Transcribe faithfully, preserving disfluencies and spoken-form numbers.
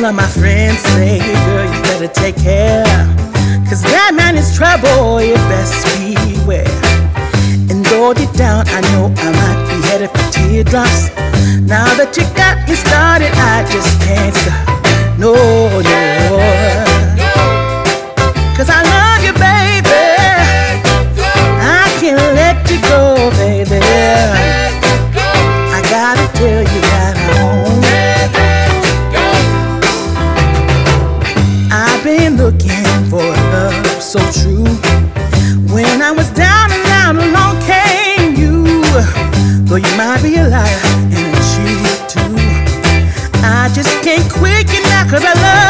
of my friends say, girl, you better take care, cause that man is trouble, you best beware. And though deep down I know I might be headed for teardrops, now that you got me started, I just can't stop. No, no, cause I love you, baby. I can't let you go, baby. I gotta tell you that I won't. I've been looking for a love so true. When I was down and out, along came you. Though you might be a liar and a cheater too, I just can't quit you now, cause I love